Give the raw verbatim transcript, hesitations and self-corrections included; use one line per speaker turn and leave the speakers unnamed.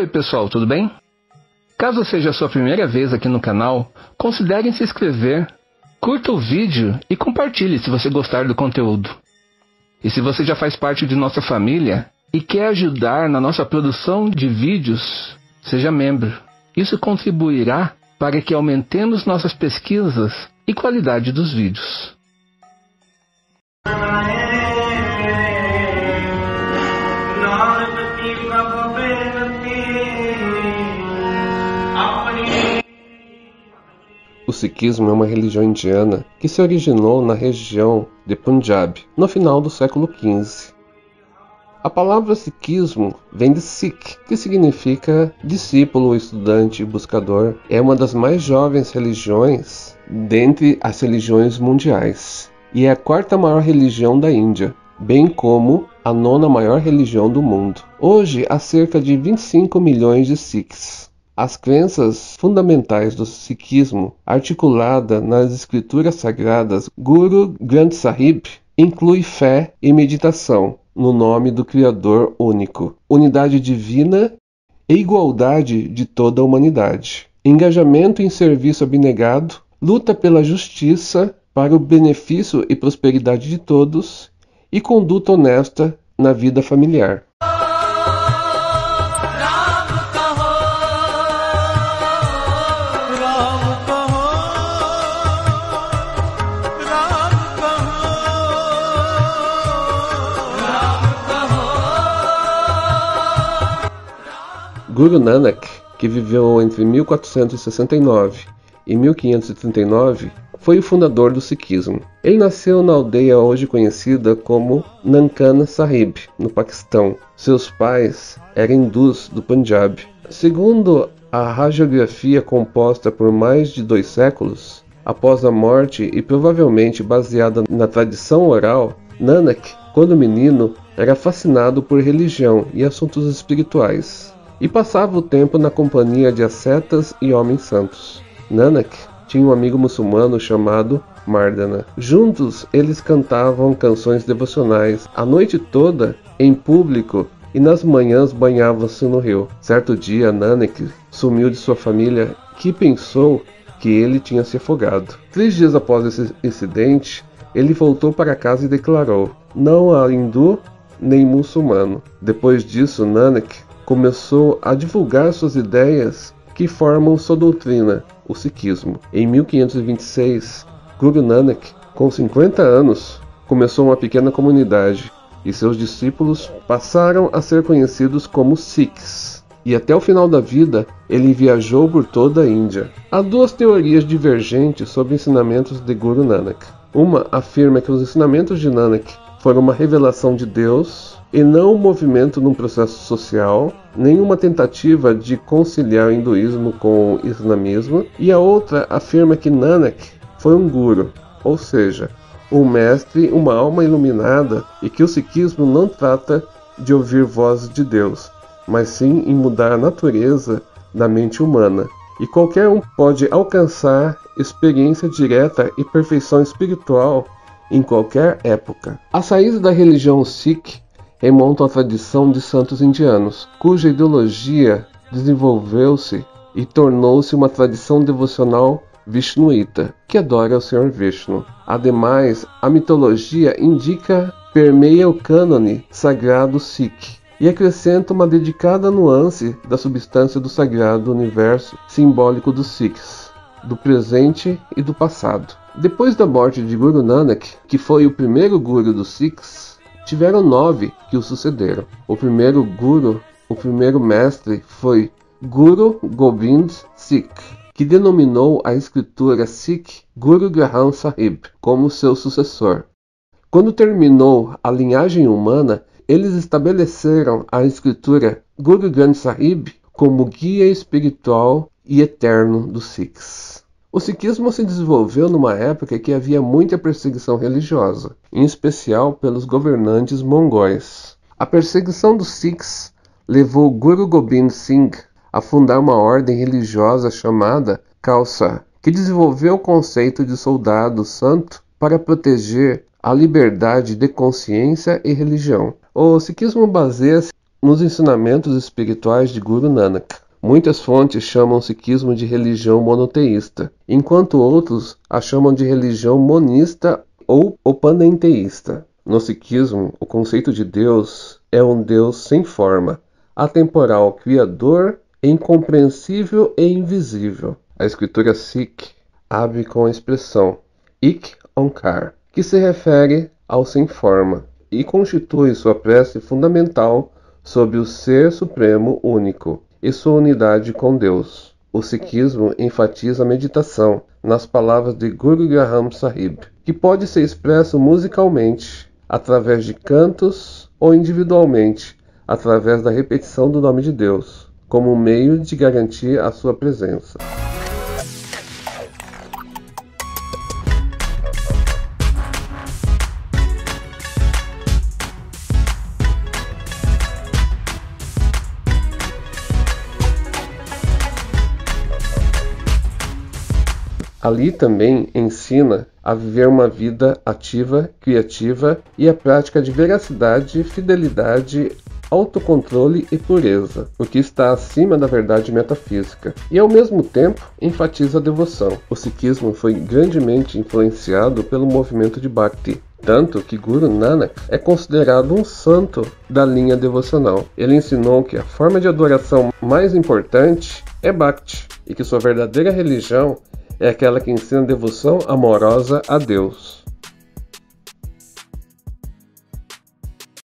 Oi pessoal, tudo bem? Caso seja a sua primeira vez aqui no canal, considere se inscrever, curta o vídeo e compartilhe se você gostar do conteúdo. E se você já faz parte de nossa família e quer ajudar na nossa produção de vídeos, seja membro. Isso contribuirá para que aumentemos nossas pesquisas e qualidade dos vídeos.
O Sikhismo é uma religião indiana que se originou na região de Punjab, no final do século quinze. A palavra Sikhismo vem de Sikh, que significa discípulo, estudante, buscador. É uma das mais jovens religiões dentre as religiões mundiais e é a quarta maior religião da Índia, bem como a nona maior religião do mundo. Hoje há cerca de vinte e cinco milhões de Sikhs. As crenças fundamentais do Sikhismo, articulada nas escrituras sagradas Guru Granth Sahib, inclui fé e meditação no nome do Criador único, unidade divina e igualdade de toda a humanidade, engajamento em serviço abnegado, luta pela justiça para o benefício e prosperidade de todos e conduta honesta na vida familiar. Guru Nanak, que viveu entre mil quatrocentos e sessenta e nove e mil quinhentos e trinta e nove, foi o fundador do Sikhismo. Ele nasceu na aldeia hoje conhecida como Nankana Sahib, no Paquistão. Seus pais eram hindus do Punjab. Segundo a hagiografia composta por mais de dois séculos, após a morte e provavelmente baseada na tradição oral, Nanak, quando menino, era fascinado por religião e assuntos espirituais, e passava o tempo na companhia de ascetas e homens santos. Nanak tinha um amigo muçulmano chamado Mardana. Juntos, eles cantavam canções devocionais a noite toda, em público, e nas manhãs banhavam-se no rio. Certo dia, Nanak sumiu de sua família, que pensou que ele tinha se afogado. Três dias após esse incidente, ele voltou para casa e declarou: "Não há hindu nem muçulmano." Depois disso, Nanak começou a divulgar suas ideias que formam sua doutrina, o Sikhismo. Em mil quinhentos e vinte e seis, Guru Nanak, com cinquenta anos, começou uma pequena comunidade e seus discípulos passaram a ser conhecidos como Sikhs. E até o final da vida, ele viajou por toda a Índia. Há duas teorias divergentes sobre ensinamentos de Guru Nanak. Uma afirma que os ensinamentos de Nanak foram uma revelação de Deus e não um movimento num processo social, nenhuma tentativa de conciliar o hinduísmo com o islamismo, e a outra afirma que Nanak foi um guru, ou seja, um mestre, uma alma iluminada, e que o Sikhismo não trata de ouvir vozes de Deus, mas sim em mudar a natureza da mente humana, e qualquer um pode alcançar experiência direta e perfeição espiritual em qualquer época. A saída da religião Sikh remonta à tradição de santos indianos, cuja ideologia desenvolveu-se e tornou-se uma tradição devocional vishnuíta, que adora o Senhor Vishnu. Ademais, a mitologia indica permeia o cânone sagrado Sikh e acrescenta uma dedicada nuance da substância do sagrado universo simbólico dos Sikhs, do presente e do passado. Depois da morte de Guru Nanak, que foi o primeiro guru dos Sikhs, tiveram nove que o sucederam. O primeiro guru, o primeiro mestre, foi Guru Gobind Sikh, que denominou a escritura Sikh Guru Granth Sahib como seu sucessor. Quando terminou a linhagem humana, eles estabeleceram a escritura Guru Granth Sahib como guia espiritual e eterno dos Sikhs. O Sikhismo se desenvolveu numa época que havia muita perseguição religiosa, em especial pelos governantes mongóis. A perseguição dos Sikhs levou Guru Gobind Singh a fundar uma ordem religiosa chamada Khalsa, que desenvolveu o conceito de soldado santo para proteger a liberdade de consciência e religião. O Sikhismo baseia-se nos ensinamentos espirituais de Guru Nanak. Muitas fontes chamam o sikhismo de religião monoteísta, enquanto outros a chamam de religião monista ou panenteísta. No sikhismo, o conceito de Deus é um Deus sem forma, atemporal, criador, incompreensível e invisível. A escritura Sikh abre com a expressão Ik Onkar, que se refere ao sem forma e constitui sua prece fundamental sobre o Ser Supremo Único e sua unidade com Deus. O sikhismo enfatiza a meditação nas palavras de Guru Granth Sahib, que pode ser expresso musicalmente, através de cantos ou individualmente, através da repetição do nome de Deus, como um meio de garantir a sua presença. Ali também ensina a viver uma vida ativa, criativa e a prática de veracidade, fidelidade, autocontrole e pureza, o que está acima da verdade metafísica, e ao mesmo tempo enfatiza a devoção. O sikhismo foi grandemente influenciado pelo movimento de Bhakti, tanto que Guru Nanak é considerado um santo da linha devocional. Ele ensinou que a forma de adoração mais importante é Bhakti, e que sua verdadeira religião é aquela que ensina devoção amorosa a Deus.